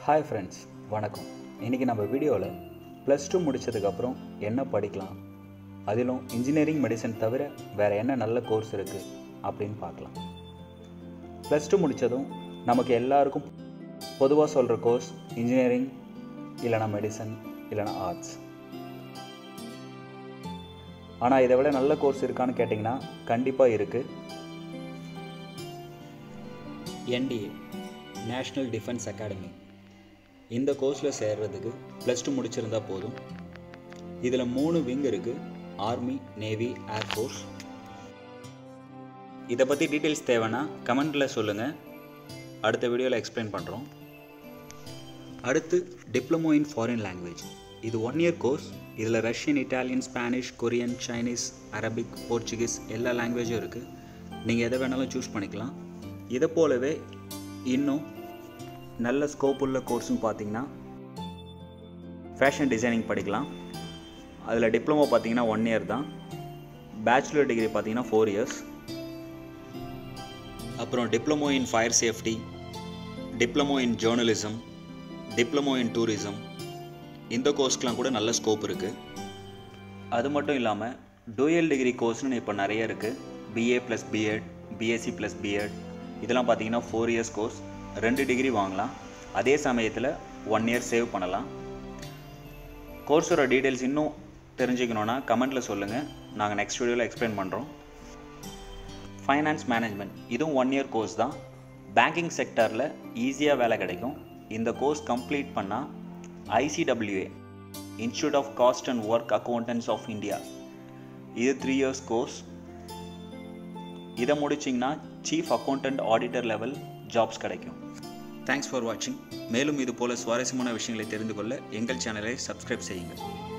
Hi friends, வணக்கம். இன்றைக்கி நம்ம வீடியோவில் +2 முடித்ததுக்கப்புறம் என்ன படிக்கலாம், அதிலும் இன்ஜினியரிங் மெடிசன் தவிர வேறு என்ன நல்ல கோர்ஸ் இருக்குது அப்படின்னு பார்க்கலாம். +2 முடித்ததும் நமக்கு எல்லாருக்கும் பொதுவாக சொல்கிற கோர்ஸ் இன்ஜினியரிங், இல்லைனா மெடிசன், இல்லைனா ஆர்ட்ஸ். ஆனால் இதை விட நல்ல கோர்ஸ் இருக்கான்னு கேட்டிங்கன்னா கண்டிப்பாக இருக்குது. NDA national defence academy. இந்த கோர்ஸில் சேர்றதுக்கு +2 முடிச்சிருந்தால் போதும். இதில் 3 விங் இருக்குது: ஆர்மி, நேவி, ஏர்ஃபோர்ஸ். இதை பற்றி டீட்டெயில்ஸ் தேவைன்னா கமெண்ட்டில் சொல்லுங்கள், அடுத்த வீடியோவில் எக்ஸ்பிளைன் பண்ணுறோம். அடுத்து டிப்ளமோ இன் ஃபாரின் லாங்குவேஜ். இது 1 இயர் கோர்ஸ். இதில் Russian, Italian, Spanish, Korean, Chinese, Arabic, Portuguese எல்லா லாங்குவேஜும் இருக்குது. நீங்கள் எதை வேணாலும் சூஸ் பண்ணிக்கலாம். இதை போலவே இன்னும் நல்ல ஸ்கோப் உள்ள கோர்ஸ்னு பார்த்தீங்கன்னா ஃபேஷன் டிசைனிங் படிக்கலாம். அதில் டிப்ளமோ பார்த்தீங்கன்னா 1 இயர் தான். பேச்சுலர் டிகிரி பார்த்தீங்கன்னா 4 இயர்ஸ். அப்புறம் diploma in fire safety, diploma in journalism, diploma in tourism, இந்த கோர்ஸ்க்கெலாம் கூட நல்ல ஸ்கோப் இருக்குது. அது மட்டும் இல்லாமல் டூயல் டிகிரி கோர்ஸ்னு இப்போ நிறைய இருக்குது. BA + B.ed, BSc + B.ed, இதெல்லாம் பார்த்தீங்கன்னா 4 இயர்ஸ் கோர்ஸ். 2 டிகிரி வாங்கலாம். அதே சமயத்தில் 1 இயர் சேவ் பண்ணலாம். கோர்ஸோட டீட்டெயில்ஸ் இன்னும் தெரிஞ்சுக்கணுன்னா கமெண்ட்டில் சொல்லுங்கள், நாங்கள் நெக்ஸ்ட் வீடியோவில் எக்ஸ்பிளைன் பண்ணுறோம். ஃபைனான்ஸ் மேனேஜ்மெண்ட், இதுவும் 1 இயர் கோர்ஸ் தான். பேங்கிங் செக்டரில் ஈஸியாக வேலை கிடைக்கும். இந்த கோர்ஸ் கம்ப்ளீட் பண்ணால் ICWA, institute of cost and work accountants of India, இது 3 இயர்ஸ் கோர்ஸ். இதை முடிச்சிங்கன்னா chief accountant, auditor level jobs கிடைக்கும். தேங்க்ஸ் ஃபார் வாட்சிங். மேலும் இது போல் சுவாரஸ்யமான விஷயங்களை தெரிந்து கொள்ள எங்கள் சேனலை சப்ஸ்கிரைப் செய்யுங்கள்.